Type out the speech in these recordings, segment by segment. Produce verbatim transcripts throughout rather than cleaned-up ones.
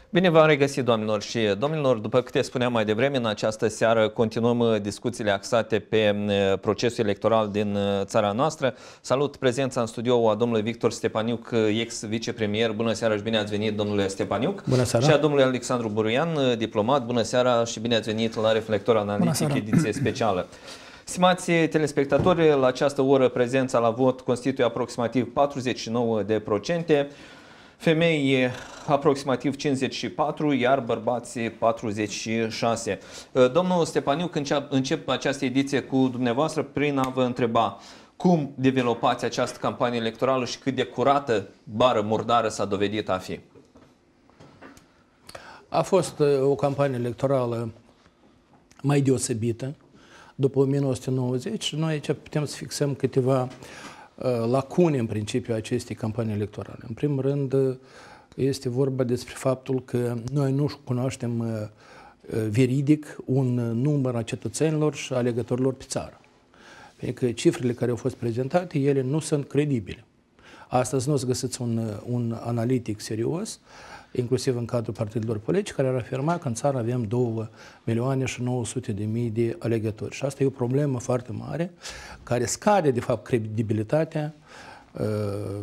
Bine v-am regăsit, doamnelor și domnilor. După câte spuneam mai devreme, în această seară continuăm discuțiile axate pe procesul electoral din țara noastră. Salut prezența în studio a domnului Victor Stepaniuc, ex-vicepremier. Bună seara și bine ați venit, domnule Stepaniuc. Bună seara. Și a domnului Alexandru Buruian, diplomat. Bună seara și bine ați venit la Reflector Analitic, ediție specială. Stimați telespectatori, la această oră prezența la vot constituie aproximativ patruzeci și nouă de procente. Femei aproximativ cincizeci și patru, iar bărbații patruzeci și șase. Domnul Stepaniuc, încep, încep această ediție cu dumneavoastră prin a vă întreba cum developați această campanie electorală și cât de curată, bară murdară s-a dovedit a fi. A fost o campanie electorală mai deosebită după o mie nouă sute nouăzeci. Noi aici putem să fixăm câteva lacune în principiu acestei campanii electorale. În primul rând, este vorba despre faptul că noi nu cunoaștem veridic un număr a cetățenilor și alegătorilor pe țară. Pentru că cifrele care au fost prezentate, ele nu sunt credibile. Astăzi nu o să găsiți un, un analitic serios, inclusiv în cadrul partidelor politice, care ar afirma că în țară avem două milioane și nouă sute de mii de alegători. Și asta e o problemă foarte mare, care scade, de fapt, credibilitatea uh,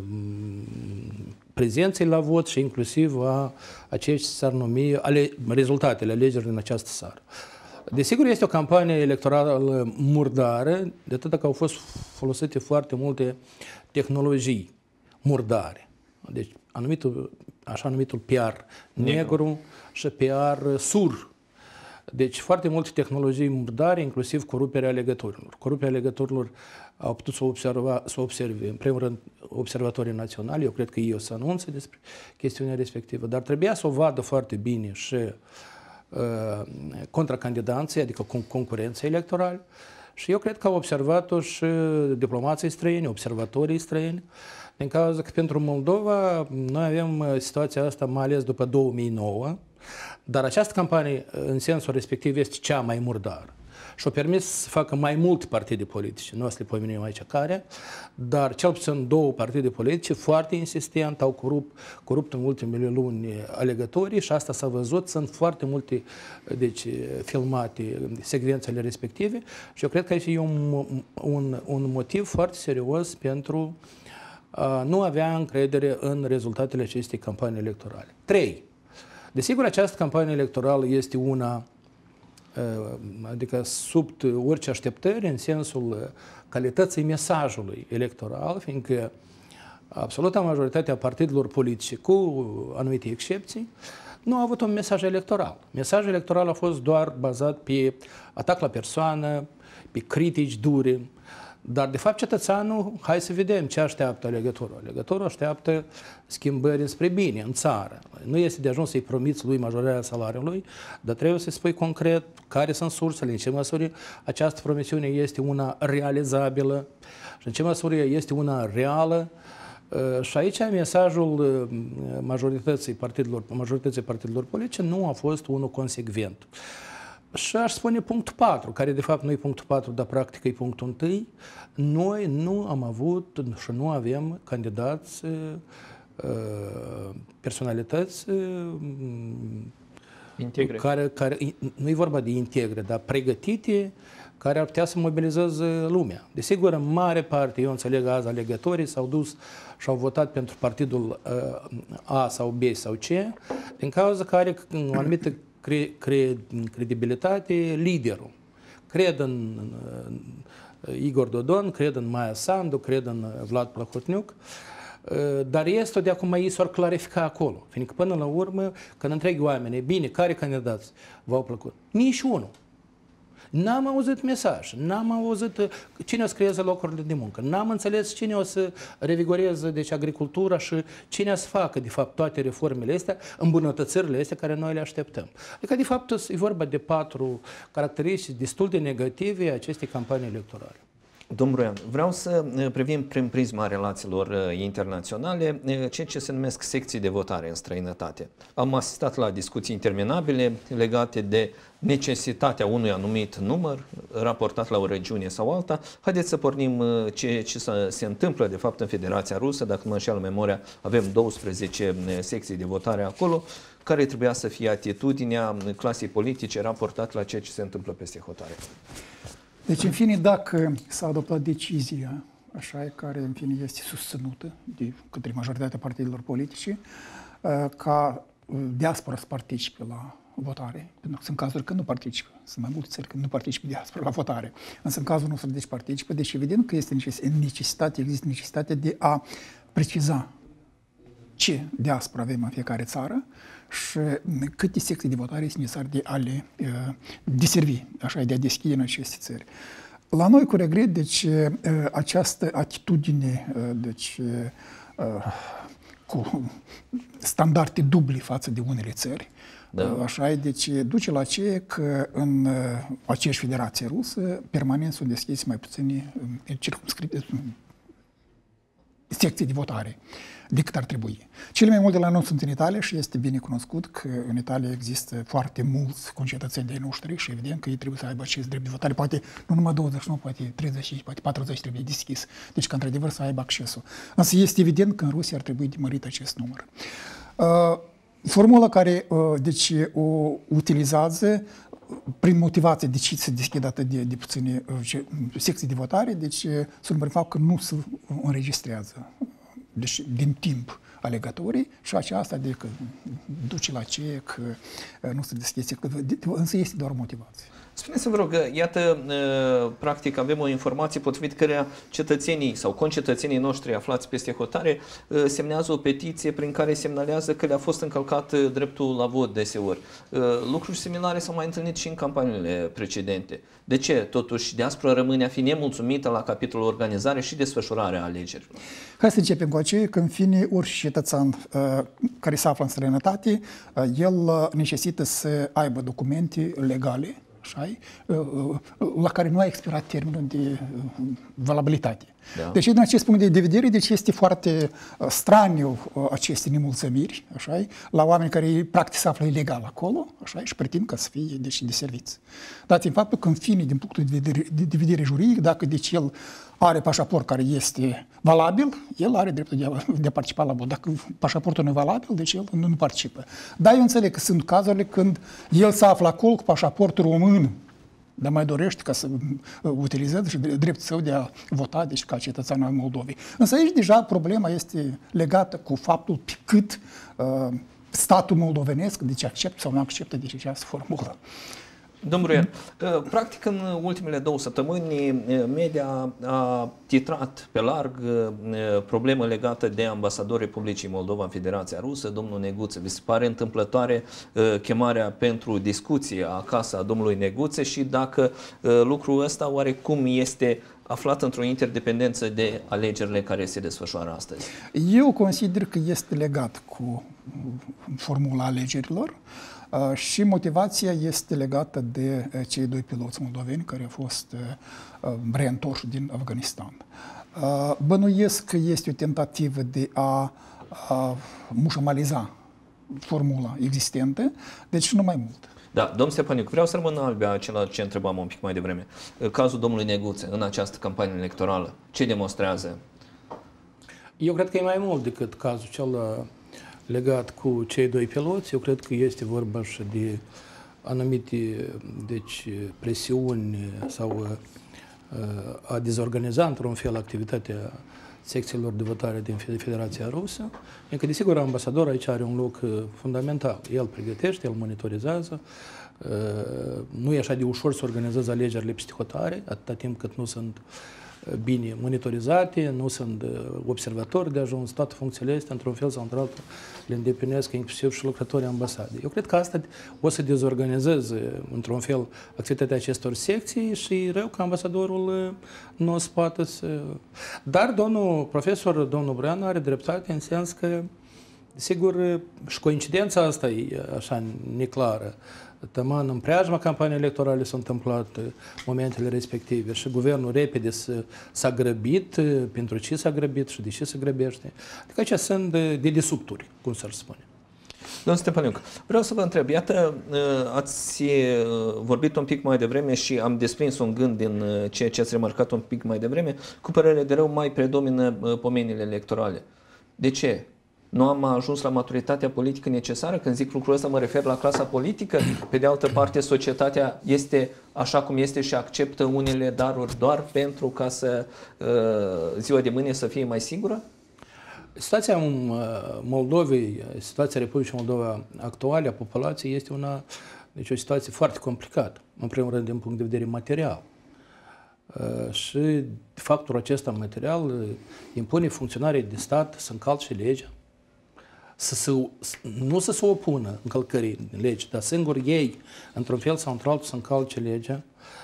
prezenței la vot și inclusiv a, a ceea ce s-ar numi ale, rezultatele alegerilor din această țară. Desigur, este o campanie electorală murdară, de atât că au fost folosite foarte multe tehnologii murdare. Deci, anumitul, așa numitul P R negru și P R sur. Deci, foarte multe tehnologii murdare, inclusiv coruperea alegătorilor. Coruperea alegătorilor au putut să, observa, să observe, în primul rând, observatorii naționali. Eu cred că ei o să anunțe despre chestiunea respectivă, dar trebuia să o vadă foarte bine și uh, contracandidații, adică con concurenții electorali. Și eu cred că au observat-o și diplomații străini, observatorii străini, din cauza că pentru Moldova noi avem situația asta mai ales după două mii nouă, dar această campanie în sensul respectiv este cea mai murdară și-o permis să facă mai multe partide politice, nu o să le pomenim aici care, dar cel puțin două partide politice foarte insistent au corupt, corupt în ultimele luni alegătorii și asta s-a văzut, sunt foarte multe deci, filmate secvențele respective și eu cred că aici e un, un, un motiv foarte serios pentru a nu avea încredere în rezultatele acestei campanii electorale. trei. Desigur, această campanie electorală este una, adică sub orice așteptări, în sensul calității mesajului electoral, fiindcă absoluta majoritatea partidelor politice, cu anumite excepții, nu au avut un mesaj electoral. Mesajul electoral a fost doar bazat pe atac la persoană, pe critici dure. Dar, de fapt, cetățeanul, hai să vedem ce așteaptă alegătorul. Alegătorul așteaptă schimbări spre bine în țară. Nu este de ajuns să-i promiți lui majorarea salariului, dar trebuie să-i spui concret care sunt sursele, în ce măsură această promisiune este una realizabilă și în ce măsură este una reală. Și aici mesajul majorității partidelor, majorității partidelor politice nu a fost unul consecvent. Și aș spune punctul patru, care de fapt nu e punctul patru, dar practic e punctul unu. Noi nu am avut și nu avem candidați, personalități integre. Care, care, nu e vorba de integre, dar pregătite, care ar putea să mobilizeze lumea. Desigur, în mare parte, eu înțeleg azi, alegătorii s-au dus și au votat pentru partidul A sau B sau C, din cauza care o anumită Cre, cre, credibilitate, liderul. Cred în, în Igor Dodon, cred în Maia Sandu, cred în Vlad Plahotniuc, dar este de acum ei s-ar clarifica acolo. Fiindcă până la urmă, când întregi oamenii, bine, care candidați v-au plăcut? Nici unul. N-am auzit mesaj, n-am auzit cine o să creeze locurile de muncă, n-am înțeles cine o să revigoreze deci, agricultura și cine o să facă, de fapt, toate reformele astea, îmbunătățirile astea care noi le așteptăm. Adică, de fapt, e vorba de patru caracteristici destul de negative a acestei campanii electorale. Domnul Roian, vreau să privim prin prisma relațiilor internaționale ceea ce se numesc secții de votare în străinătate. Am asistat la discuții interminabile legate de necesitatea unui anumit număr raportat la o regiune sau alta. Haideți să pornim ce, ce se întâmplă de fapt în Federația Rusă. Dacă mă înșeală memoria, avem douăsprezece secții de votare acolo, care trebuia să fie atitudinea clasei politice raportat la ceea ce se întâmplă peste hotare. Deci, în fine, dacă s-a adoptat decizia, așa e, care, în fine, este susținută de către majoritatea partidelor politice, ca diaspora să participe la votare, pentru că sunt cazuri când nu participă, sunt mai multe țări când nu participă diaspora la votare, însă în cazul nostru deci participă, deci evident că este necesitate, există necesitatea de a preciza ce diaspora avem în fiecare țară și câte secții de votare este necesar de a le uh, deservi, așa, de a deschide în aceste țări. La noi, cu regret, deci, uh, această atitudine, uh, deci, uh, cu standarde dubli față de unele țări, da. uh, așa, deci, duce la ce că în uh, aceeași Federație Rusă, permanent sunt deschise mai puține uh, circumscripții, secții de votare decât ar trebui. Cele mai multe la noi sunt în Italia și este bine cunoscut că în Italia există foarte mulți concetățeni de noștri și evident că ei trebuie să aibă acest drept de votare. Poate nu numai douăzeci și nouă, poate treizeci, poate patruzeci trebuie deschis. Deci că într-adevăr să aibă accesul. Însă este evident că în Rusia ar trebui de mărit acest număr. Uh, formula care uh, deci, o utilizează prin motivație de ce se deschide atât de, de puține uh, secții de votare, deci uh, sunt prin fapt că nu se înregistrează. Deci, din timp alegătorii și aceasta de că duce la ce că nu se deschide, însă este doar o motivație. Spuneți-vă, vă rog, iată, practic avem o informație potrivit căreia cetățenii sau concetățenii noștri aflați peste hotare semnează o petiție prin care semnalează că le-a fost încălcat dreptul la vot deseori. Lucruri similare s-au mai întâlnit și în campaniile precedente. De ce, totuși, diaspora rămâne a fi nemulțumită la capitolul organizare și desfășurare a alegerilor? Hai să începem cu aceea că, în fine, orice cetățean uh, care se află în străinătate, uh, el uh, necesită să aibă documente legale, așa, uh, la care nu a expirat termenul de uh, valabilitate. Da. Deci, din acest punct de vedere, deci este foarte uh, straniu uh, aceste nemulțumiri, așa, la oameni care practic se află ilegal acolo, așa, și pretind ca să fie deci, de serviți. Dat în faptul că, în fine, din punctul de vedere, de, de vedere juridic, dacă deci el are pașaport care este valabil, el are dreptul de a, de a participa la vot. Dacă pașaportul nu e valabil, deci el nu, nu participă. Dar eu înțeleg că sunt cazurile când el se află acolo cu pașaportul român, dar mai dorește ca să utilizeze și dreptul său de a vota, deci ca cetățean al Moldovei. Însă aici deja problema este legată cu faptul pe cât uh, statul moldovenesc, deci acceptă sau nu acceptă deci această formulă. Domnul Roian, practic în ultimele două săptămâni media a titrat pe larg problemă legată de ambasadorul Republicii Moldova în Federația Rusă, domnul Neguță. Vi se pare întâmplătoare chemarea pentru discuție acasă a domnului Neguță și dacă lucrul ăsta oarecum este aflat într-o interdependență de alegerile care se desfășoară astăzi? Eu consider că este legat cu formula alegerilor. Uh, și motivația este legată de uh, cei doi piloți moldoveni care au fost uh, reîntorși din Afganistan. Uh, bănuiesc că este o tentativă de a, a mușamaliza formula existentă, deci nu mai mult. Da, domn Stepaniuc, vreau să rămân albea acela ce întrebam un pic mai devreme. Cazul domnului Neguță în această campanie electorală, ce demonstrează? Eu cred că e mai mult decât cazul cel legat cu cei doi piloți. Eu cred că este vorba și de anumite deci, presiuni sau a dezorganiza într-un fel activitatea secțiilor de votare din Federația Rusă. Încă, desigur, ambasadorul aici are un loc fundamental. El pregătește, el monitorizează. Nu e așa de ușor să organizeze alegerile peste hotare, atâta timp cât nu sunt bine monitorizate, nu sunt observatori de ajuns, toate funcțiile astea, într-un fel sau într-altul, le îndeplinesc inclusiv și lucrătorii ambasadei. Eu cred că asta o să dezorganizeze, într-un fel, activitatea acestor secții și rău că ambasadorul nu o să poată să... Dar domnul profesor, domnul Brean, are dreptate în sens că, sigur, și coincidența asta e așa neclară. Taman în preajma campaniei electorale s-au întâmplat momentele respective și guvernul repede s-a grăbit, pentru ce s-a grăbit și de ce se grăbește. Adică acestea sunt de dedesubturi, cum s-ar spune. Domnul Stepăniuc, vreau să vă întreb, iată, ați vorbit un pic mai devreme și am desprins un gând din ceea ce ați remarcat un pic mai devreme, cu părere de rău mai predomină pomenile electorale. De ce? Nu am ajuns la maturitatea politică necesară? Când zic lucrul ăsta mă refer la clasa politică. Pe de altă parte, societatea este așa cum este și acceptă unele daruri doar pentru ca să ziua de mâine să fie mai sigură? Situația Moldovei, situația Republicii Moldova actuală a populației este una, deci o situație foarte complicată, în primul rând din punct de vedere material. Și factorul acesta material impune funcționarii de stat să încalce legea, să se, nu să se opună încălcării legii, dar singur ei, într-un fel sau într-altul, să încalce legea,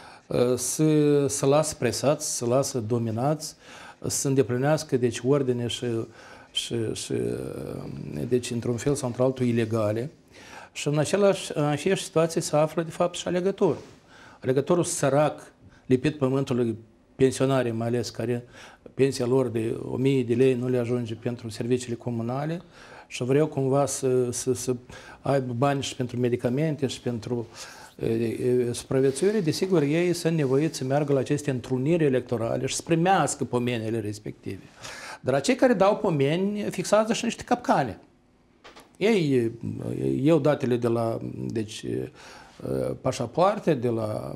să se lasă presați, să se lasă dominați, să îndeplinească deci ordine și, și, și deci într-un fel sau într-altul ilegale. Și în același, în aceeași situație se află de fapt și alegătorul. Alegătorul sărac, lipit pământului, pensionarii mai ales, care pensia lor de o mie de lei nu le ajunge pentru serviciile comunale și vreau cumva să, să, să aibă bani și pentru medicamente și pentru e, supraviețuire, desigur ei sunt nevoiți să meargă la aceste întruniri electorale și să primească pomenile respective. Dar cei care dau pomeni fixează și niște capcane. Ei iau datele de la, deci, pașapoarte, de la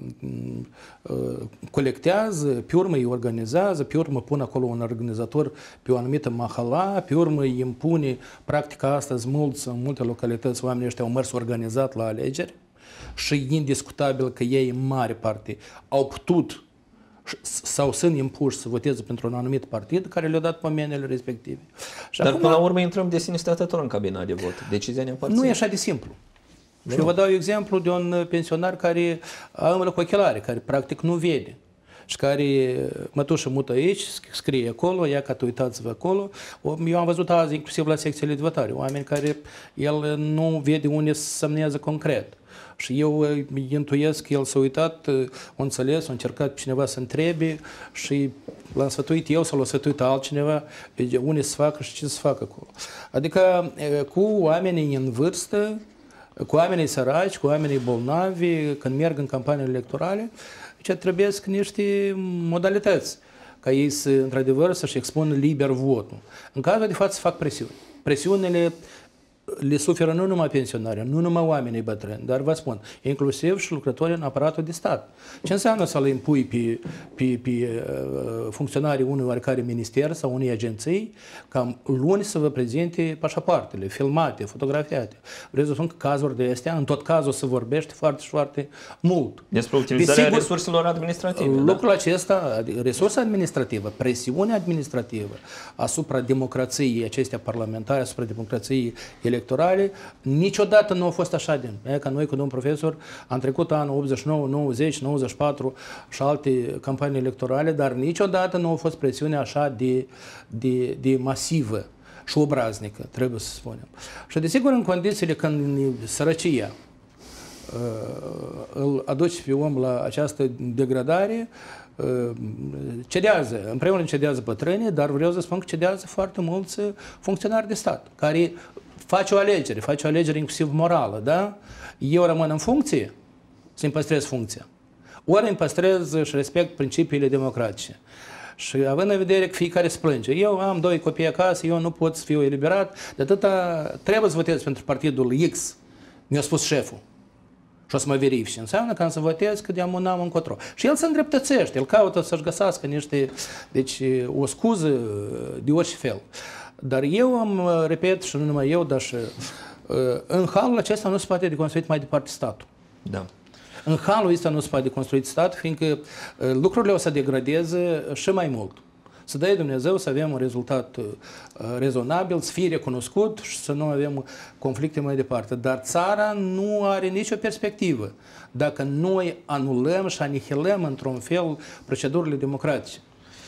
colectează, pe urmă îi organizează, pe urmă pun acolo un organizator pe o anumită mahala, pe urmă îi impune practica astăzi mulți, în multe localități oamenii ăștia au mers organizat la alegeri și indiscutabil că ei în mare parte au putut sau sunt impuși să voteze pentru un anumit partid care le-a dat pomenele respective. Și Dar acum, până la urmă intrăm de sine stătător în cabina de vot. Decizia ne aparține. nu e așa de simplu. Și eu vă dau exemplu de un pensionar care umblă cu ochelari, care practic nu vede. Și care mătușă mută aici, scrie acolo, ia că uitați-vă acolo. Eu am văzut azi, inclusiv la secțiile de votare, oameni care el nu vede unde să semnează concret. Și eu intuiesc că el s-a uitat, a înțeles, a încercat pe cineva să întrebe și l-am sfătuit eu sau l-a sfătuit altcineva unde să facă și ce să facă acolo. Adică cu oamenii în vârstă, cu oamenii săraci, cu oamenii bolnavi, când merg în campaniile electorale, deci trebuie niște modalități ca ei să, într-adevăr, să-și expună liber votul. În cazul de față fac presiuni. Presiunile le suferă nu numai pensionarii, nu numai oamenii bătrâni, dar vă spun, inclusiv și lucrătorii în aparatul de stat. Ce înseamnă să le impui pe, pe, pe funcționarii unui oarecare minister sau unei agenții ca luni să vă prezinte pașapoartele, filmate, fotografiate. Vreau să spun că cazuri de astea, în tot cazul se vorbește foarte și foarte mult. Despre utilizarea Desigur, resurselor administrative. Lucrul da? acesta, resursa administrativă, presiunea administrativă asupra democrației acestea parlamentare, asupra democrației electorale, niciodată nu a fost așa de. Ca noi cu domnul profesor am trecut anul optzeci și nouă, nouăzeci, nouăzeci și patru și alte campanii electorale, dar niciodată nu a fost presiunea așa de, de, de masivă și obraznică, trebuie să spunem. Și desigur în condițiile când sărăcia îl aduce pe om la această degradare, cedează, în primul rând cedează bătrânii, dar vreau să spun că cedează foarte mulți funcționari de stat, care face o alegere, face o alegere inclusiv morală, da? Eu rămân în funcție, să-mi păstrez funcția. Ori îmi păstrez și respect principiile democratice. Și având în vedere că fiecare se plânge, eu am doi copii acasă, eu nu pot să fiu eliberat, de atâta trebuie să votez pentru partidul X, mi-a spus șeful. Și o să mă verifice. Înseamnă că am să votez că de-am un am încotro. Și el se îndreptățește, el caută să-și găsească niște, deci o scuză de orice fel. Dar eu am, repet, și nu numai eu, dar și în halul acesta nu se poate de construit mai departe statul. Da. În halul ăsta nu se poate de construit statul, fiindcă lucrurile o să degradeze și mai mult. Să dea Dumnezeu să avem un rezultat rezonabil, să fie recunoscut și să nu avem conflicte mai departe. Dar țara nu are nicio perspectivă dacă noi anulăm și anihilăm într-un fel procedurile democratice.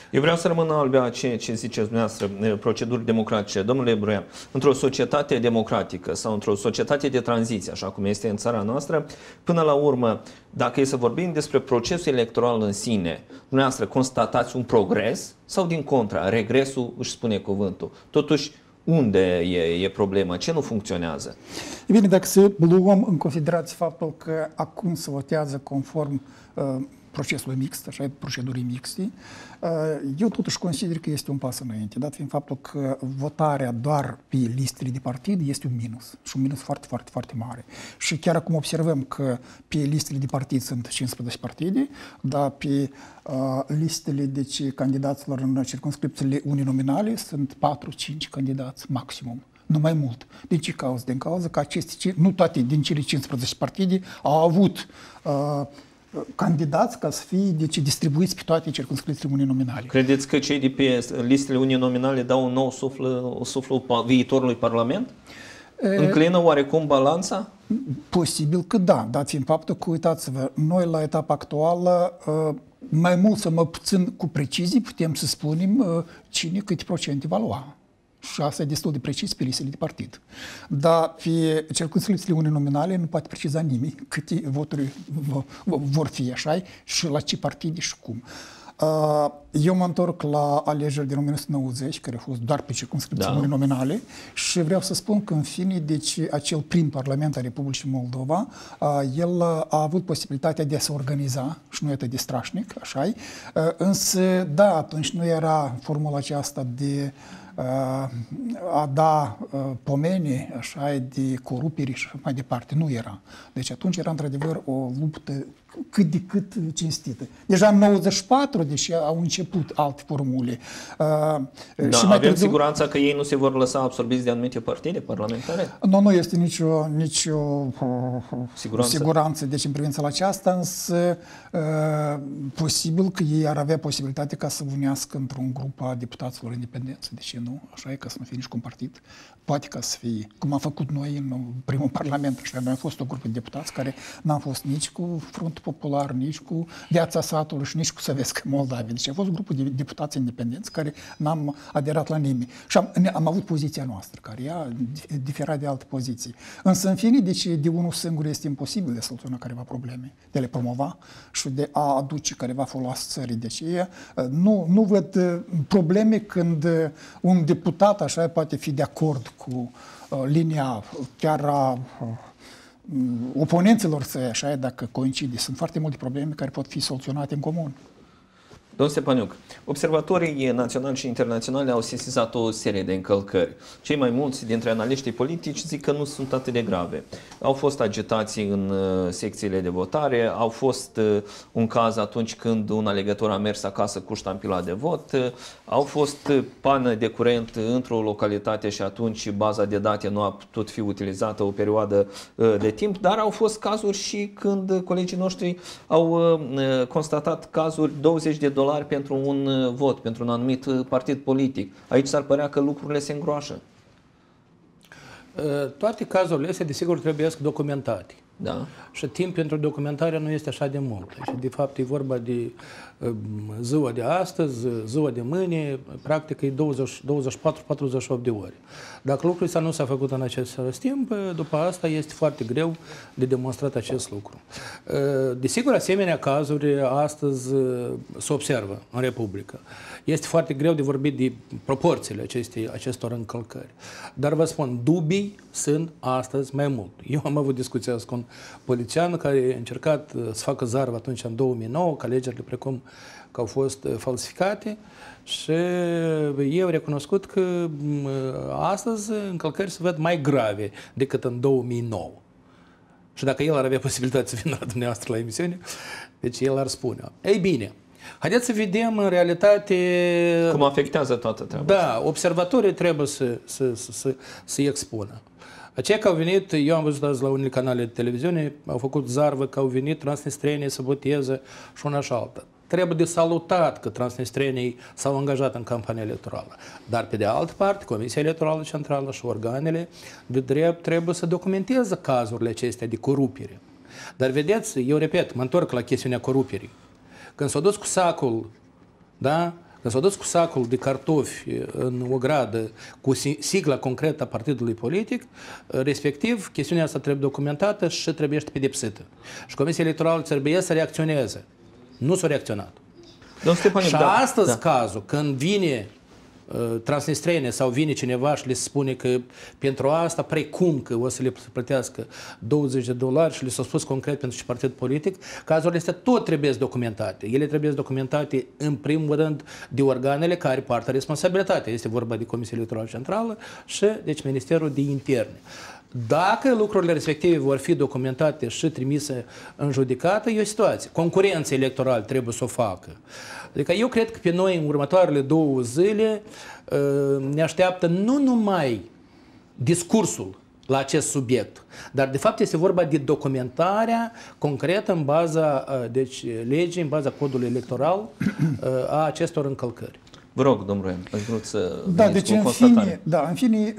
Eu vreau să rămân albea ceea ce ziceți dumneavoastră, proceduri democratice. Domnule Broian, într-o societate democratică sau într-o societate de tranziție, așa cum este în țara noastră, până la urmă, dacă e să vorbim despre procesul electoral în sine, dumneavoastră constatați un progres sau din contra, regresul își spune cuvântul? Totuși, unde e, e problema? Ce nu funcționează? E bine, dacă să luăm în considerație faptul că acum se votează conform uh, procesului mixt, așa, procedurii mixte, eu totuși consider că este un pas înainte, dat fiind faptul că votarea doar pe listele de partid este un minus, și un minus foarte, foarte, foarte mare. Și chiar acum observăm că pe listele de partid sunt cincisprezece partide, dar pe uh, listele deci, candidaților în circumscripțiile uninominale sunt patru cinci candidați maximum. Nu mai mult. Din ce cauză? Din cauza că aceste, nu toate din cele cincisprezece partide au avut uh, candidați ca să fie deci, distribuiți pe toate circumscripțiile uninominale. Credeți că cei de pe listele uninominale dau un nou suflu, suflu viitorului Parlament? E... Înclină oarecum balanța? Posibil că da, dat fiind faptul că, uitați-vă, noi la etapa actuală, mai mult sau mai puțin cu precizii, putem să spunem cine câte procente va lua. Și asta e destul de precis pe listele de partid. Dar pe circumscripțiile uninominale nu poate preciza nimeni câte voturi vor fi așa și la ce partide și cum. Eu mă întorc la alegerile din o mie nouă sute nouăzeci, care au fost doar pe circumscripții da. uninominale, și vreau să spun că, în fine, deci, acel prim Parlament al Republicii Moldova, el a avut posibilitatea de a se organiza, și nu e atât de strașnic, așa, însă, da, atunci nu era formula aceasta de a da pomeni, așa, de corupere și mai departe. Nu era. Deci atunci era într-adevăr o luptă cât de cât cinstită. Deja în nouăzeci și patru, deși au început alte formule. Da, și mai avem târziu... siguranța că ei nu se vor lăsa absorbiți de anumite partide parlamentare? Nu, nu este nicio, nicio siguranță. siguranță. Deci în privința la aceasta, însă posibil că ei ar avea posibilitatea ca să unească într-un grup a deputaților independenți. De ce nu? Așa e, ca să nu fie nici cu un partid. Poate ca să fie, cum am făcut noi în primul Parlament. Așa, noi am fost o grupă de deputați care n-am fost nici cu Frontul Popular, nici cu Viața Satului și nici cu Săvescă Moldavia. Deci a fost o grupă de deputați independenți care n-am aderat la nimeni. Și am, am avut poziția noastră, care ea difera de alte poziții. Însă, în fine, deci de unul singur este imposibil de a soluționa careva probleme, de a le promova și de a aduce careva folos țării. Deci nu, nu văd probleme când un deputat așa poate fi de acord cu uh, linia chiar a uh, oponenților săi, așa, dacă coincide. Sunt foarte multe probleme care pot fi soluționate în comun. Domnul Stepaniuc, observatorii naționali și internaționali au sesizat o serie de încălcări. Cei mai mulți dintre analiștii politici zic că nu sunt atât de grave. Au fost agitații în secțiile de votare, au fost un caz atunci când un alegător a mers acasă cu ștampila de vot, au fost pană de curent într-o localitate și atunci baza de date nu a putut fi utilizată o perioadă de timp, dar au fost cazuri și când colegii noștri au constatat cazuri douăzeci de dolari pentru un vot, pentru un anumit partid politic. Aici s-ar părea că lucrurile se îngroașă. Toate cazurile astea, desigur, trebuie documentate. Da. Și timp pentru documentare nu este așa de mult. Și, de fapt, e vorba de ziua de astăzi, ziua de mâine, practic e douăzeci, douăzeci și patru patruzeci și opt de ore. Dacă lucrul ăsta nu s-a făcut în acest timp, după asta este foarte greu de demonstrat acest lucru. Desigur, asemenea cazuri astăzi se observă în Republică. Este foarte greu de vorbit de proporțiile acestei, acestor încălcări. Dar vă spun, dubii sunt astăzi mai mult. Eu am avut discuția cu un polițian care a încercat să facă zarvă atunci în două mii nouă, că alegerile precum că au fost falsificate, și eu recunoscut că astăzi încălcări se văd mai grave decât în două mii nouă. Și dacă el ar avea posibilitatea să vină la dumneavoastră la emisiune, deci el ar spune. Ei bine, haideți să vedem în realitate... Cum afectează toată treaba. Da, observatorii trebuie să, să, să, să, să expună. Aceia că au venit, eu am văzut azi la unele canale de televiziune, au făcut zarvă că au venit transnistrenii să voteze și una și alta. Trebuie de salutat că transnistrenii s-au angajat în campania electorală. Dar, pe de altă parte, Comisia Electorală Centrală și organele de drept trebuie să documenteze cazurile acestea de corupere. Dar vedeți, eu repet, mă întorc la chestiunea coruperii. Când s-au dus cu sacul, da? Când s-au dus cu sacul de cartofi în o gradă cu sigla concretă a partidului politic, respectiv, chestiunea asta trebuie documentată și trebuie pedepsită. Și Comisia Electorală trebuie să reacționeze. Nu s-a reacționat. Și da, astăzi da. cazul, când vine transnistrene sau vine cineva și le spune că pentru asta, precum că o să le plătească douăzeci de dolari și le s-a spus concret pentru ce partid politic, cazurile astea tot trebuie documentate. Ele trebuie documentate în primul rând de organele care poartă responsabilitatea. Este vorba de Comisia Electorală Centrală și deci Ministerul de Interne. Dacă lucrurile respective vor fi documentate și trimise în judecată, e o situație. Concurența electorală trebuie să o facă. Adică eu cred că pe noi în următoarele două zile ne așteaptă nu numai discursul la acest subiect, dar de fapt este vorba de documentarea concretă în baza deci, legii, în baza codului electoral a acestor încălcări. Vă rog, domnul Roian, aș vrut să da, deci în fine, da, în fine,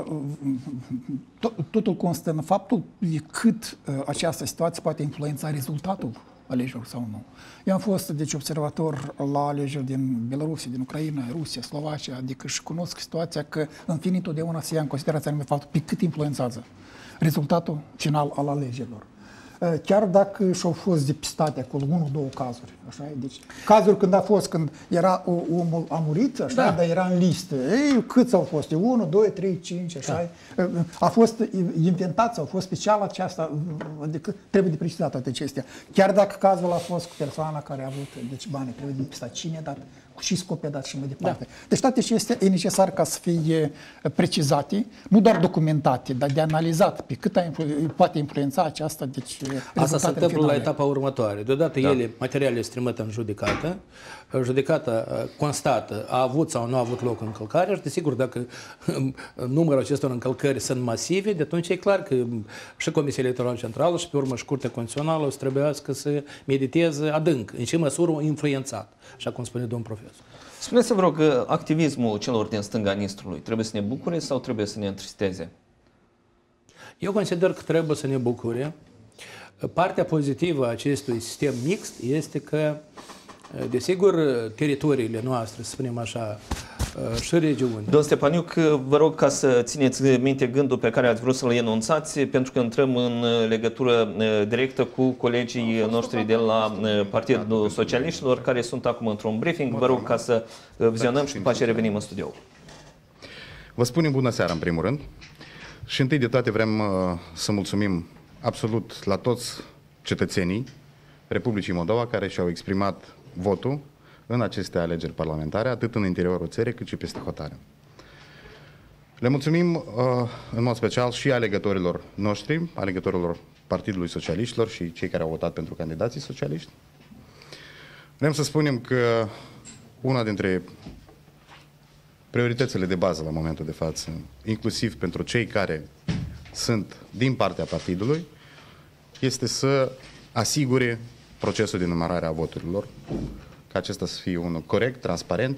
totul constă în faptul de cât această situație poate influența rezultatul alegerilor sau nu. Eu am fost, deci, observator la alegeri din Belarusia, din Ucraina, Rusia, Slovacia, adică și cunosc situația că, în fine, totdeauna se ia în considerație anume faptul pe cât influențează rezultatul final al alegerilor. Chiar dacă și-au fost depistate acolo unul, două cazuri, așa, deci cazuri când a fost, când era omul a murit, așa, da. Dar era în listă. Ei, câți au fost? unu, doi, trei, cinci, așa. Da. A fost inventat sau a fost special aceasta, adică trebuie de precizat toate acestea. Chiar dacă cazul a fost cu persoana care a avut, deci bani, trebuie depistat cine a dat, și scopul a dat și mai departe. Da. Deci toate acestea e necesar ca să fie precizate, nu doar documentate, dar de analizat pe cât a influ poate influența aceasta, deci asta se întâmplă la etapa următoare. Deodată da. ele, materialele sunt în judecată, judecata constată a avut sau nu a avut loc încălcare și desigur dacă numărul acestor încălcări sunt masive, de atunci e clar că și Comisia Electorală Centrală și pe urmă și Curtea Constituțională o să trebuiască să mediteze adânc în ce măsură au influențat, așa cum spune domnul profesor. Spuneți-vă, vă rog, activismul celor din stânga Nistrului trebuie să ne bucure sau trebuie să ne întristeze? Eu consider că trebuie să ne bucure. Partea pozitivă a acestui sistem mixt este că, desigur, teritoriile noastre, să spunem așa, și regiuni. Domnul Stepaniuc, vă rog ca să țineți minte gândul pe care ați vrut să-l enunțați, pentru că intrăm în legătură directă cu colegii noștri de la Partidul Socialiștilor, care sunt acum într-un briefing. Vă rog ca să vizionăm și după aceea revenim în studio. Vă spunem bună seara, în primul rând. Și întâi de toate vrem să mulțumim absolut la toți cetățenii Republicii Moldova care și-au exprimat votul în aceste alegeri parlamentare, atât în interiorul țării, cât și peste hotare. Le mulțumim în mod special și alegătorilor noștri, alegătorilor Partidului Socialiștilor și cei care au votat pentru candidații socialiști. Vrem să spunem că una dintre prioritățile de bază la momentul de față, inclusiv pentru cei care sunt din partea partidului, este să asigure procesul de numărare a voturilor, ca acesta să fie unul corect, transparent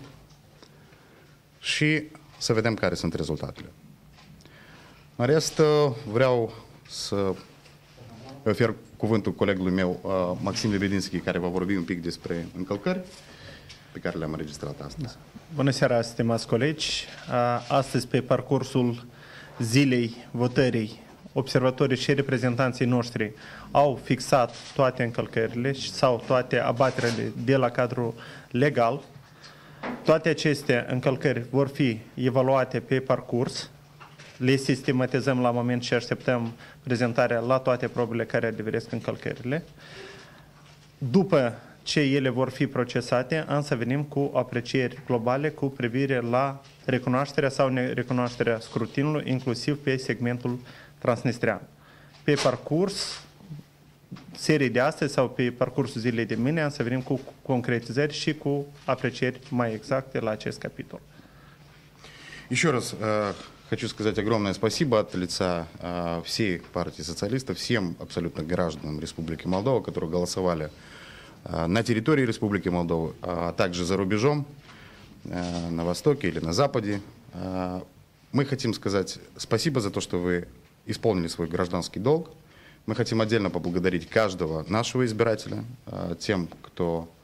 și să vedem care sunt rezultatele. În rest, vreau să ofer cuvântul colegului meu, Maxim Lebedinski, care va vorbi un pic despre încălcări pe care le-am înregistrat astăzi. Bună seara, stimați colegi! Astăzi, pe parcursul zilei votării, observatorii și reprezentanții noștri au fixat toate încălcările sau toate abaterele de la cadrul legal. Toate aceste încălcări vor fi evaluate pe parcurs, le sistematizăm la moment și așteptăm prezentarea la toate probele care adeveresc încălcările. După ce ele vor fi procesate, am să venim cu aprecieri globale cu privire la recunoașterea sau nerecunoașterea scrutinului, inclusiv pe segmentul transnistrean. Pe parcurs serii de astăzi sau pe parcursul zilei de mâine am să venim cu concretizări și cu aprecieri mai exacte la acest capitol. Еще раз э, хочу сказать огромное спасибо от лица э, всей партии социалистов, всем абсолютно гражданам Республики Молдова, которые голосовали э, на территории Республики Молдова, а также за рубежом, э, на востоке или на западе. Э, мы хотим сказать спасибо за то, что вы исполнили свой гражданский долг. Мы хотим отдельно поблагодарить каждого нашего избирателя, э, тем, кто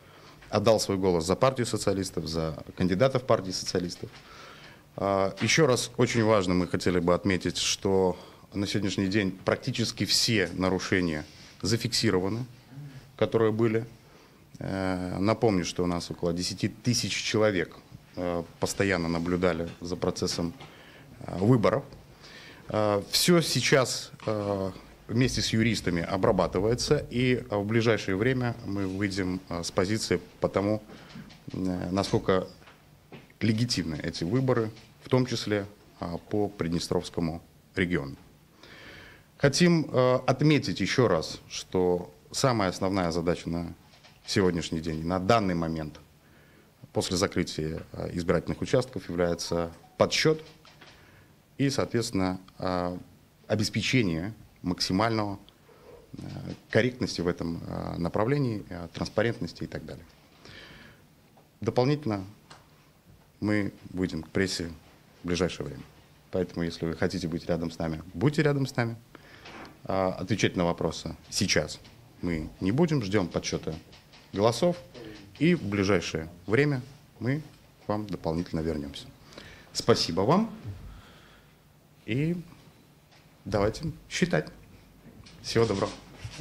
отдал свой голос за партию социалистов, за кандидатов партии социалистов. Еще раз, очень важно, мы хотели бы отметить, что на сегодняшний день практически все нарушения зафиксированы, которые были. Напомню, что у нас около десяти тысяч человек постоянно наблюдали за процессом выборов. Все сейчас вместе с юристами обрабатывается, и в ближайшее время мы выйдем с позиции по тому, насколько легитимны эти выборы, в том числе по Приднестровскому региону. Хотим отметить еще раз, что самая основная задача на сегодняшний день, на данный момент, после закрытия избирательных участков, является подсчет и, соответственно, обеспечение максимального корректности в этом направлении, транспарентности и так далее. Дополнительно мы выйдем к прессе в ближайшее время. Поэтому, если вы хотите быть рядом с нами, будьте рядом с нами. Отвечать на вопросы сейчас мы не будем, ждем подсчета голосов, и в ближайшее время мы к вам дополнительно вернемся. Спасибо вам, и давайте считать. Всего доброго.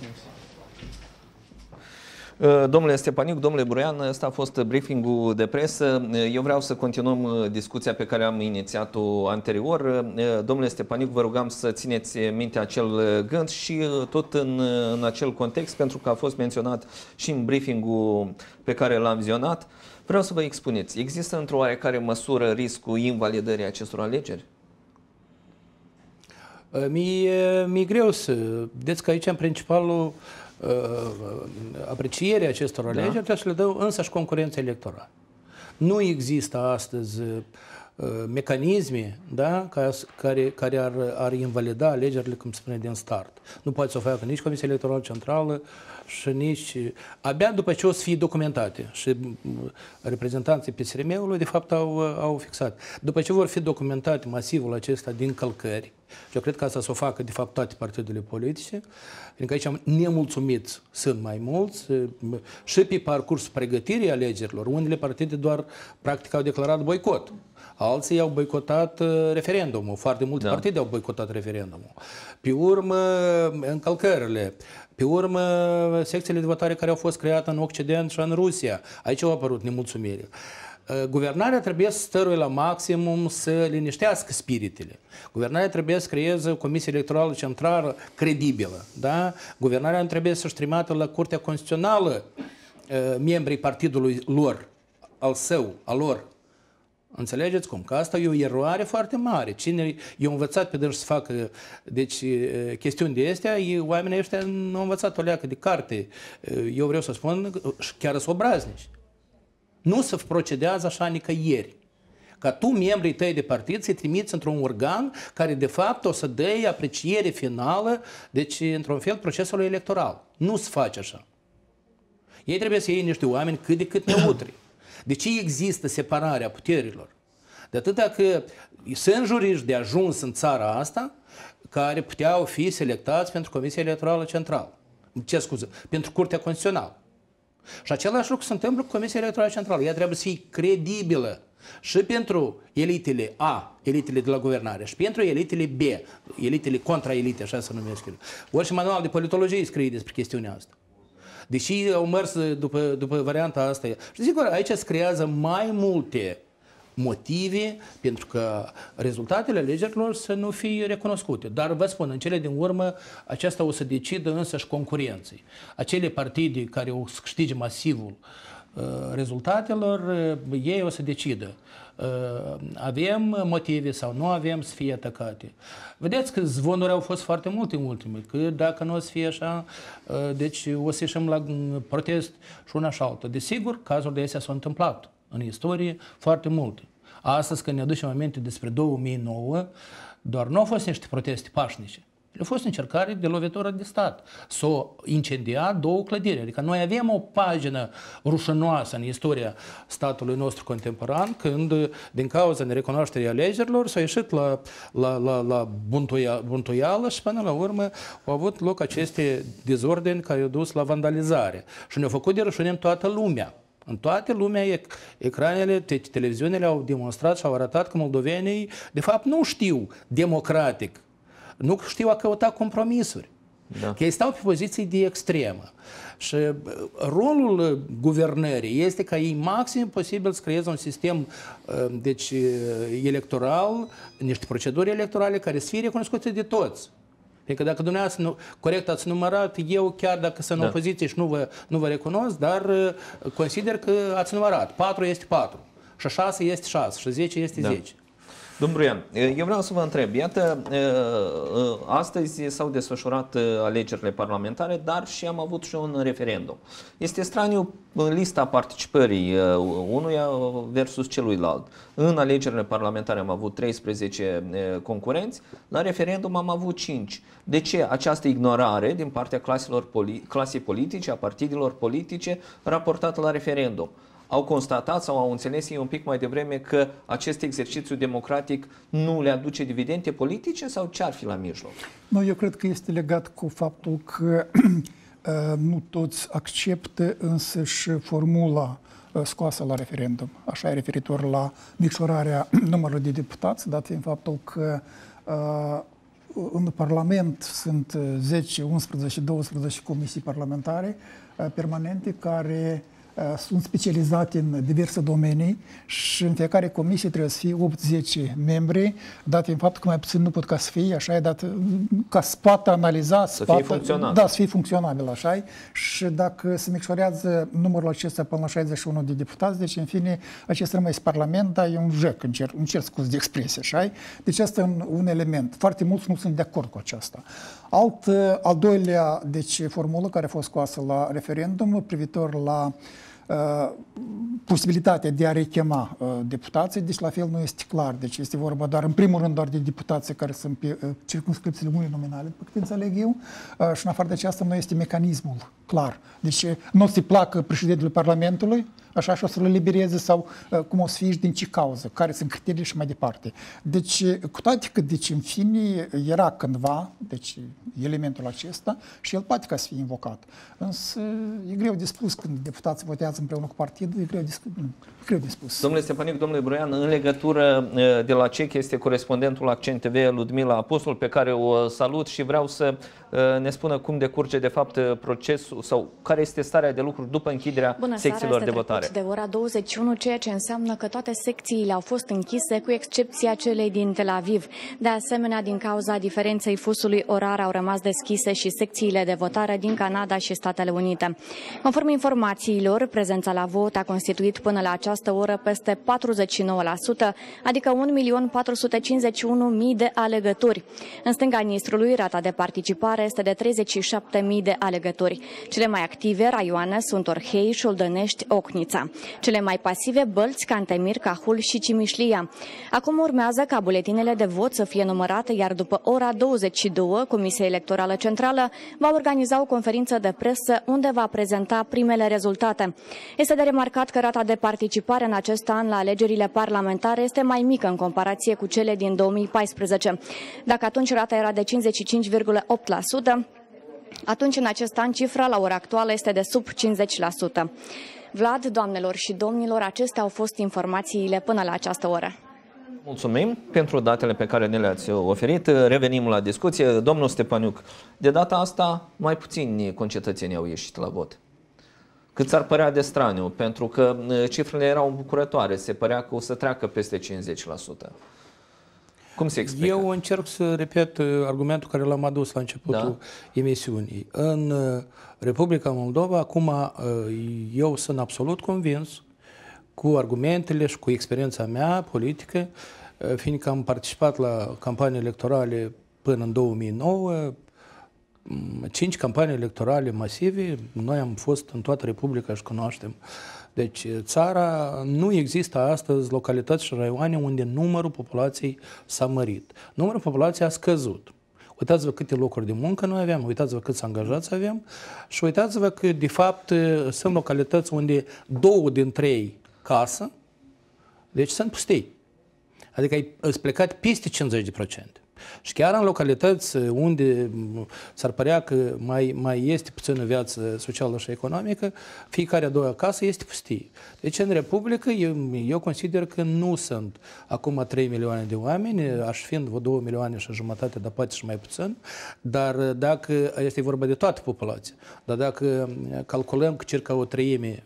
Domnule Stepaniuc, domnule Buroian, ăsta a fost briefingul de presă. Eu vreau să continuăm discuția pe care am inițiat-o anterior. Domnule Stepaniuc, vă rugam să țineți minte acel gând și tot în, în acel context, pentru că a fost menționat și în briefingul pe care l-am vizionat. Vreau să vă expuneți. Există într-o oarecare măsură riscul invalidării acestor alegeri? Mi-e, mi-e greu să... Vedeți că aici, în principalul, aprecierea acestor alegeri, da, trebuie să le dă însăși concurența electorală. Nu există astăzi mecanisme, da, care, care ar, ar invalida alegerile, cum spune, din start. Nu poate să o facă nici Comisia Electorală Centrală și nici... Abia după ce o să fie documentate, și reprezentanții P S R M-ului de fapt au, au fixat. După ce vor fi documentate masivul acesta din călcări, și eu cred că asta să o facă de fapt toate partidele politice, pentru că aici nemulțumiți sunt mai mulți, și pe parcursul pregătirii alegerilor, unele partide doar practic au declarat boicot. Alții au boicotat referendumul, foarte multe da. partide au boicotat referendumul. Pe urmă, încălcările, pe urmă, secțiile de votare care au fost create în Occident și în Rusia. Aici au apărut nemulțumiri. Guvernarea trebuie să stăruie la maximum să liniștească spiritele. Guvernarea trebuie să creeze o Comisie Electorală Centrală credibilă. Da? Guvernarea nu trebuie să-și trimată la Curtea Constituțională membrii partidului lor, al său, al lor. Înțelegeți cum? Că asta e o eroare foarte mare. Cine i-a învățat pe dâns să facă deci, chestiuni de astea, oamenii ăștia nu au învățat o leacă de carte. Eu vreau să spun, chiar sunt obraznici. Nu se procedează așa nicăieri. Ca tu, membrii tăi de partid, să-i trimiți într-un organ care, de fapt, o să dea apreciere finală, deci, într-un fel, procesului electoral. Nu se face așa. Ei trebuie să iei niște oameni cât de cât neutri. De ce există separarea puterilor? De atâta că sunt juriști de ajuns în țara asta care puteau fi selectați pentru Comisia Electorală Centrală. Ce scuză? Pentru Curtea Constituțională. Și același lucru se întâmplă cu Comisia Electorală Centrală. Ea trebuie să fie credibilă și pentru elitele A, elitele de la guvernare, și pentru elitele B, elitele contra-elite, așa se numesc. Orice manual de politologie scrie despre chestiunea asta. Deși au mers după, după varianta asta. Și sigur, aici se creează mai multe motive pentru că rezultatele alegerilor să nu fie recunoscute. Dar vă spun, în cele din urmă, aceasta o să decidă însăși concurenței. Acele partide care o să câștige masivul uh, rezultatelor, uh, ei o să decidă. Uh, avem motive sau nu avem să fie atacate. Vedeți că zvonuri au fost foarte multe în ultimul, că dacă nu o să fie așa, uh, deci o să ieșim la protest și una și alta. Desigur, cazuri de astea s-au întâmplat în istorie foarte multe. Astăzi, când ne aducem aminte despre două mii nouă, doar nu au fost niște proteste pașnice. Au fost încercare de lovitură de stat. S-au incendiat două clădiri. Adică noi avem o pagină rușinoasă în istoria statului nostru contemporan, când, din cauza nerecunoașterii alegerilor, s-a ieșit la, la, la, la buntuială și, până la urmă, au avut loc aceste dezordini care au dus la vandalizare. Și ne-au făcut de rușine în toată lumea. În toată lumea, ecranele, televiziunile au demonstrat și au arătat că moldovenii, de fapt, nu știu democratic, nu știu a căuta compromisuri. Da. Că ei stau pe poziții de extremă. Și rolul guvernării este ca ei maxim posibil să creeze un sistem deci, electoral, niște proceduri electorale care să fie recunoscute de toți. Pentru că dacă dumneavoastră nu, corect ați numărat, eu chiar dacă sunt în da. opoziție și nu vă, nu vă recunosc, dar consider că ați numărat. patru este patru, și șase este șase, și zece este zece. Domnul Bruian, eu vreau să vă întreb, iată, astăzi s-au desfășurat alegerile parlamentare, dar și am avut și un referendum. Este straniu lista participării unuia versus celuilalt. În alegerile parlamentare am avut treisprezece concurenți, la referendum am avut cinci. De ce această ignorare din partea claselor poli- clasei politice, a partidelor politice, raportată la referendum? Au constatat sau au înțeles ei un pic mai devreme că acest exercițiu democratic nu le aduce dividende politice sau ce ar fi la mijloc? Nu, eu cred că este legat cu faptul că nu toți acceptă însăși formula scoasă la referendum. Așa e referitor la micșorarea numărului de deputați, dat fiind faptul că în Parlament sunt zece, unsprezece, douăsprezece comisii parlamentare permanente care sunt specializate în diverse domenii și în fiecare comisie trebuie să fie opt zece membri, dat fiind faptul că mai puțin nu pot ca să fie, așa e, dat, ca să poată analiza, să poată, fie funcționabil. Da, să fie funcționabil, așa e. Și dacă se micșorează numărul acesta până la șaizeci și unu de deputați, deci în fine, acest rămâne Parlament, dar e un jec, încerc, încerc scuz de expresie, așa e. Deci asta e un, un element. Foarte mulți nu sunt de acord cu aceasta. Alt, al doilea, deci, formulă care a fost scoasă la referendum privitor la Uh, posibilitatea de a rechema uh, deputații, deci la fel nu este clar. Deci este vorba doar, în primul rând, doar de deputații care sunt pe uh, circumscripțiile uninominale, pe cât înțeleg eu, uh, și în afară de aceasta nu este mecanismul clar. Deci nu o să-i placă președintele Parlamentului, așa și o să-l elibereze sau uh, cum o să fie și din ce cauză, care sunt criteriile și mai departe. Deci, cu toate că, deci, în fine, era cândva, deci, elementul acesta și el poate ca să fie invocat. Însă e greu de spus când deputații votează împreună cu partidul, e greu de, greu de spus. Domnule Stepanic, domnule Bruian, în legătură de la C E C este corespondentul Accent T V, Ludmila Apostol, pe care o salut și vreau să ne spună cum decurge de fapt procesul sau care este starea de lucruri după închiderea Bună secțiilor seara, de votare. de ora douăzeci și unu, ceea ce înseamnă că toate secțiile au fost închise, cu excepția celei din Tel Aviv. De asemenea, din cauza diferenței fusului orar, au rămas deschise și secțiile de votare din Canada și Statele Unite. Conform informațiilor, prezența la vot a constituit până la această oră peste patruzeci și nouă la sută, adică un milion patru sute cincizeci și unu mii de alegători. În stânga Nistrului, rata de participare este de treizeci și șapte mii de alegători. Cele mai active raioane sunt Orhei, Șoldănești, Ocnița. Cele mai pasive Bălți, Cantemir, Cahul și Cimișlia. Acum urmează ca buletinele de vot să fie numărate, iar după ora douăzeci și două, Comisia Electorală Centrală va organiza o conferință de presă unde va prezenta primele rezultate. Este de remarcat că rata de participare în acest an la alegerile parlamentare este mai mică în comparație cu cele din două mii paisprezece. Dacă atunci rata era de cincizeci și cinci virgulă opt la sută, atunci în acest an cifra la ora actuală este de sub cincizeci la sută. Vlad, doamnelor și domnilor, acestea au fost informațiile până la această oră. Mulțumim pentru datele pe care ne le-ați oferit. Revenim la discuție. Domnul Stepaniuc, de data asta mai puțini concetățeni au ieșit la vot. Cât s-ar părea de straniu, pentru că cifrele erau îmbucurătoare. Se părea că o să treacă peste cincizeci la sută. Cum se explică? Eu încerc să repet argumentul care l-am adus la începutul da. emisiunii. În Republica Moldova, acum eu sunt absolut convins cu argumentele și cu experiența mea politică, fiindcă am participat la campanii electorale până în două mii nouă, cinci campanii electorale masive, noi am fost în toată Republica și cunoaștem. Deci țara, nu există astăzi localități și raioane unde numărul populației s-a mărit. Numărul populației a scăzut. Uitați-vă câte locuri de muncă noi avem, uitați-vă câți angajați avem și uitați-vă că, de fapt, sunt localități unde două din trei casă, deci sunt pustii. Adică îți plecat peste cincizeci la sută. Și chiar în localități unde s-ar părea că mai, mai este puțină viață socială și economică, fiecare a doua casă este pustie. Deci în Republică eu, eu consider că nu sunt acum trei milioane de oameni, aș fiind vreo două milioane și jumătate, dar poate și mai puțin, dar dacă este vorba de toată populația, dar dacă calculăm că circa o treime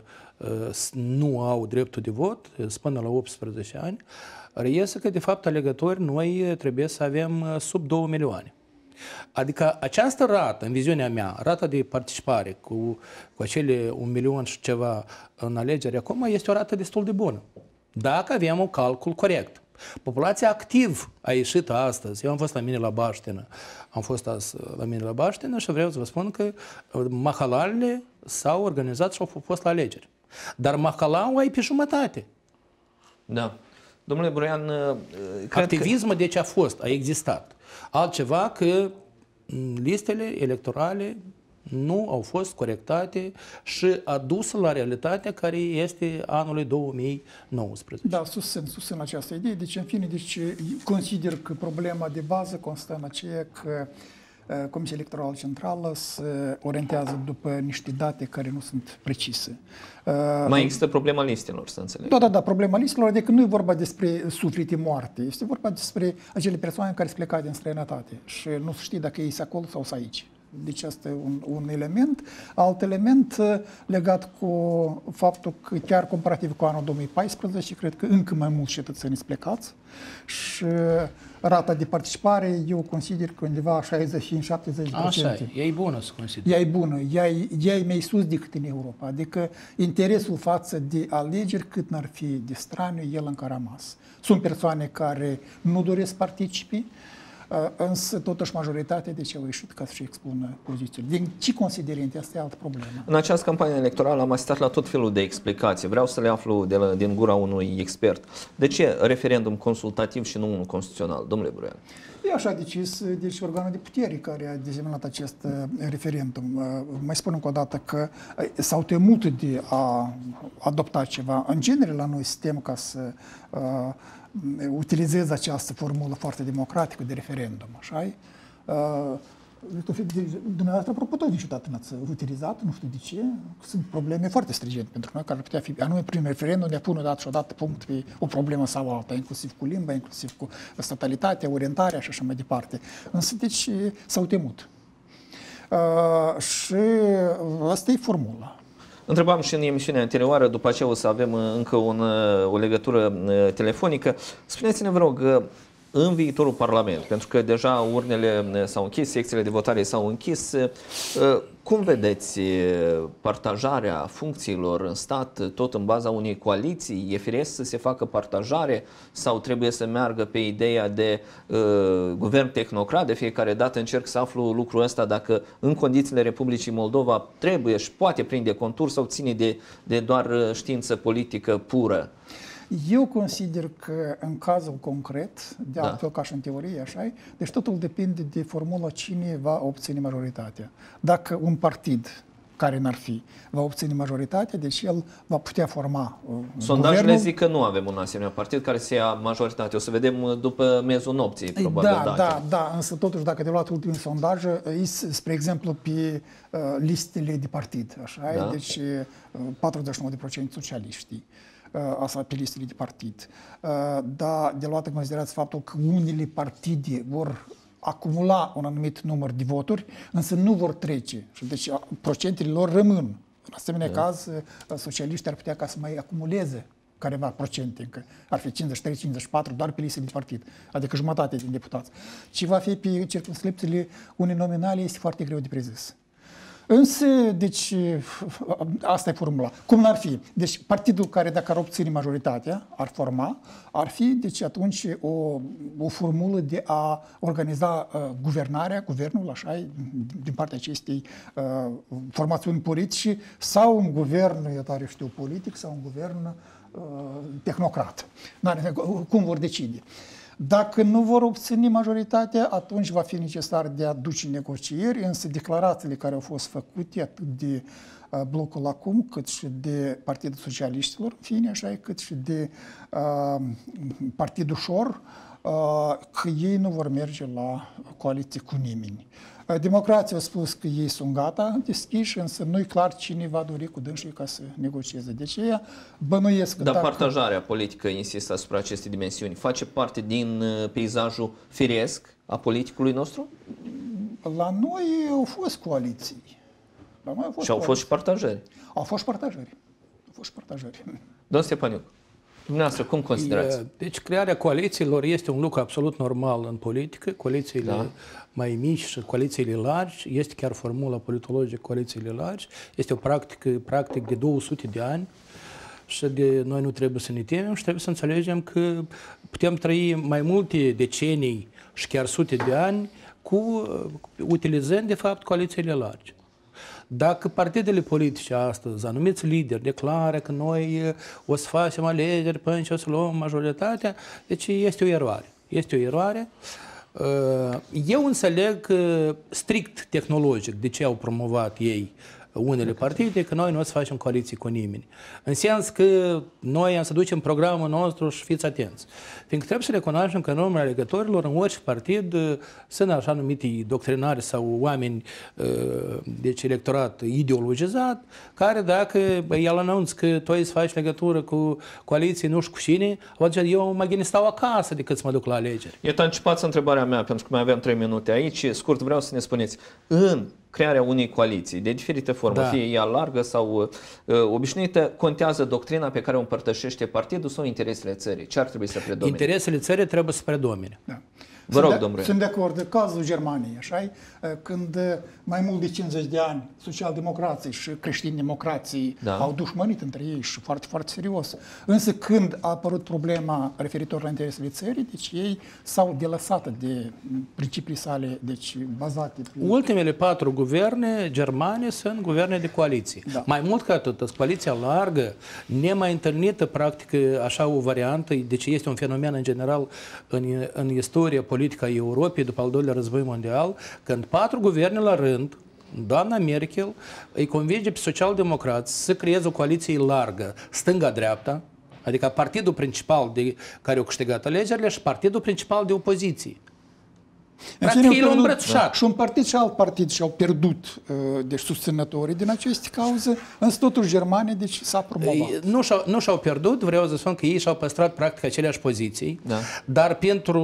nu au dreptul de vot, până la optsprezece ani, reiese că, de fapt, alegători noi trebuie să avem sub două milioane. Adică această rată, în viziunea mea, rata de participare cu, cu acele un milion și ceva în alegeri acum, este o rată destul de bună. Dacă avem un calcul corect. Populația activ a ieșit astăzi. Eu am fost la mine la Baștină. Am fost azi la mine la Baștină și vreau să vă spun că mahalalele s-au organizat și au fost la alegeri. Dar mahalaul ai pe jumătate. Da. Domnule Broian, cred activismul că... deci a fost, a existat. Altceva că listele electorale nu au fost corectate și aduse la realitatea care este anului două mii nouăsprezece. Da, susțin, susțin această idee. Deci, în fine, deci, consider că problema de bază constă în aceea că Comisia Electorală Centrală se orientează după niște date care nu sunt precise. Mai există problema listelor, să înțeleg. Da, da, da, problema listelor, adică nu e vorba despre suflete moarte, este vorba despre acele persoane care se plecă din străinătate și nu se știe dacă ei sunt acolo sau sunt aici. Deci asta e un, un element. Alt element legat cu faptul că chiar comparativ cu anul două mii paisprezece, cred că încă mai mulți cetățeni sunt plecați și rata de participare, eu consider că undeva șaizeci și cinci la șaptezeci la sută. Așa e, e bună să consider. Ea e bună, ea e, ea e mai sus decât în Europa. Adică interesul față de alegeri, cât n-ar fi de straniu, el încă a rămas. Sunt persoane care nu doresc să participe, însă totuși majoritatea de ce au ieșit ca să-și expună pozițiile. Din ce considerente? Asta e altă problemă. În această campanie electorală am asistat la tot felul de explicații. Vreau să le aflu de la, din gura unui expert. De ce referendum consultativ și nu unul constituțional? Domnule Broian. E așa decis, deci organul de putere care a desemnat acest referendum. Mai spun încă o dată că s-au temut de a adopta ceva. În genere, la noi sistem ca să uh, utilizez această formulă foarte democratică de referendum, așa-i? Uh, dumneavoastră, apropo, tot niciodată n-ați utilizat, nu știu de ce, sunt probleme foarte stringente pentru noi, care ar putea fi, anume prin referendum, de a pune odată și odată punct pe o problemă sau alta, inclusiv cu limba, inclusiv cu statalitatea, orientarea și așa mai departe. Însă, deci, s-au temut. Uh, și asta e formula. Întrebam și în emisiunea anterioară, după aceea o să avem încă un, o legătură telefonică. Spuneți-ne, vă rog, în viitorul Parlament, pentru că deja urnele s-au închis, secțiile de votare s-au închis, cum vedeți partajarea funcțiilor în stat tot în baza unei coaliții? E firesc să se facă partajare sau trebuie să meargă pe ideea de uh, guvern tehnocrat? De fiecare dată încerc să aflu lucrul ăsta dacă în condițiile Republicii Moldova trebuie și poate prinde contur sau ține de, de doar știință politică pură. Eu consider că în cazul concret, de da. altfel ca și în teorie, așa, deci totul depinde de formula cine va obține majoritatea. Dacă un partid care n-ar fi, va obține majoritatea, deci el va putea forma uh, Sondajele guvernul. zic că nu avem un asemenea partid care să ia majoritate. O să vedem după mezul nopții, probabil. Da, da, da, însă totuși dacă de luat ultimul sondaj, spre exemplu pe uh, listele de partid, așa, da. Deci uh, patruzeci și nouă la sută socialiștii. Asta pe listele de partid. Dar de luat în considerație faptul că unele partide vor acumula un anumit număr de voturi, însă nu vor trece. Și deci procentele lor rămân. În asemenea da. caz, socialiștii ar putea ca să mai acumuleze careva procente, că ar fi cincizeci și trei cincizeci și patru doar pe listele de partid, adică jumătate din deputați. Ce va fi pe circumscripțiile uninominale este foarte greu de prezis. Însă, deci, asta e formula. Cum n-ar fi? Deci, partidul care, dacă ar obține majoritatea, ar forma, ar fi, deci, atunci, o, o formulă de a organiza uh, guvernarea, guvernul, așa, din partea acestei uh, formațiuni politice, sau un guvern, eu tare știu, politic, sau un guvern uh, tehnocrat. N-are, cum vor decide. Dacă nu vor obține majoritatea, atunci va fi necesar de a duce negocieri, însă declarațiile care au fost făcute atât de uh, blocul acum, cât și de Partidul Socialiștilor, în fine, așa, cât și de uh, Partidul Șor, că ei nu vor merge la coaliție cu nimeni. Democrații au spus că ei sunt gata deschiși, însă nu-i clar cine va dori cu dânsii ca să negocieze. De aceea bănuiesc că... Dar dacă... partajarea politică, insist asupra acestei dimensiuni, face parte din peisajul firesc a politicului nostru? La noi au fost coaliții. La noi au fost și au coaliții. fost și partajări. Au fost partajări. Au fost partajări. Domnul Stepaniuc, dumneavoastră, cum considerați? Deci crearea coalițiilor este un lucru absolut normal în politică. Coalițiile da. mai mici și coalițiile largi, este chiar formula politologică coalițiile largi, este o practică practic de două sute de ani și de noi nu trebuie să ne temem și trebuie să înțelegem că putem trăi mai multe decenii și chiar sute de ani cu, utilizând de fapt coalițiile largi. Dacă partidele politice astăzi, anumiți lideri, declară că noi o să facem alegeri până ce o să luăm majoritatea, deci este o eroare. Este o eroare. Eu înțeleg strict tehnologic de ce au promovat ei unele partide, că noi nu o să facem coaliții cu nimeni. În sens că noi am să ducem programul nostru și fiți atenți. Fiindcă trebuie să recunoaștem că în urma alegătorilor, în orice partid, sunt așa numiti doctrinari sau oameni, deci electorat ideologizat, care dacă el anunță că tu ai să faci legătură cu coaliții nu știu cu cine, atunci eu mă gândesc stau acasă decât să mă duc la alegeri. Iată, anticipați întrebarea mea, pentru că mai aveam trei minute aici. Scurt, vreau să ne spuneți, în crearea unei coaliții de diferite forme, da. fie ea largă sau uh, obișnuită, contează doctrina pe care o împărtășește partidul sau interesele țării? Ce ar trebui să predomine? Interesele țării trebuie să predomine. Da. Vă rog, sunt, de, domnule. sunt de acord. De cazul Germaniei, așa, când mai mult de cincizeci de ani social-democrații și creștini-democrații da. au dușmănit între ei și foarte, foarte serios. Însă când a apărut problema referitor la interesele țării, deci ei s-au delăsat de principiile sale, deci bazate pe... Ultimele patru guverne germane sunt guverne de coaliție. Da. Mai mult ca atât, coaliția largă, nemai întâlnită, practic, așa o variantă, deci este un fenomen în general în, în istoria politică a Europei după al doilea război mondial, când patru guverne la rând, doamna Merkel îi convinge pe social-democrați să creeze o coaliție largă, stânga-dreapta, adică partidul principal de care au câștigat alegerile și partidul principal de opoziție. Practic, el îmbrățișat. Și un partid și alt partid și-au pierdut deci, susținătorii din aceste cauze, însă totuși Germania deci, s-a promovat. Nu și-au, nu și-au pierdut, vreau să spun că ei și-au păstrat practic aceleași poziții, da. dar pentru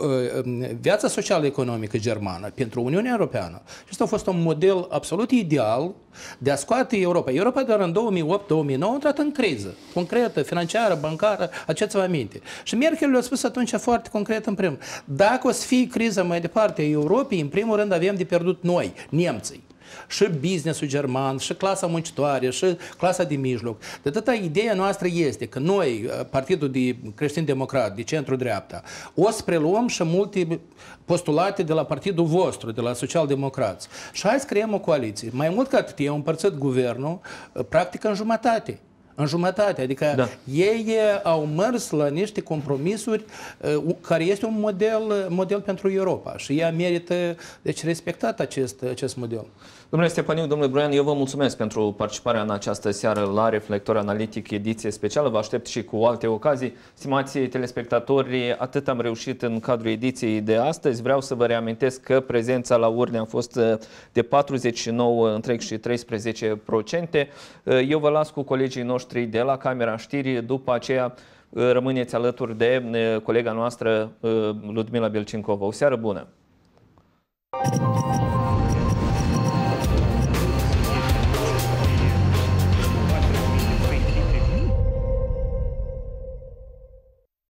uh, viața socială-economică germană, pentru Uniunea Europeană, acesta a fost un model absolut ideal de a scoate Europa. Europa doar în două mii opt două mii nouă a intrat în criză, concretă, financiară, bancară, aceți-vă aminte. Și Merkel le-a spus atunci foarte concret în primul. Dacă o să fie criza mai departe a Europei, în primul rând avem de pierdut noi, nemții. Și businessul german, și clasa muncitoare, și clasa de mijloc. De atâta ideea noastră este că noi, Partidul de Creștin-Democrat, de centru-dreapta, o să preluăm și multe postulate de la partidul vostru, de la social-democrați. Și hai să creăm o coaliție. Mai mult ca atât, ei au împărțit guvernul, practic, în jumătate. În jumătate, adică da. ei au mers la niște compromisuri care este un model, model pentru Europa și ea merită deci, respectat acest, acest model. Domnule Stepaniuc, domnule Broian, eu vă mulțumesc pentru participarea în această seară la Reflector Analitic, ediție specială. Vă aștept și cu alte ocazii. Stimați telespectatori, atât am reușit în cadrul ediției de astăzi. Vreau să vă reamintesc că prezența la urne a fost de patruzeci și nouă virgulă treisprezece la sută. Eu vă las cu colegii noștri de la Camera Știri. După aceea rămâneți alături de colega noastră Ludmila Belcincova. O seară bună!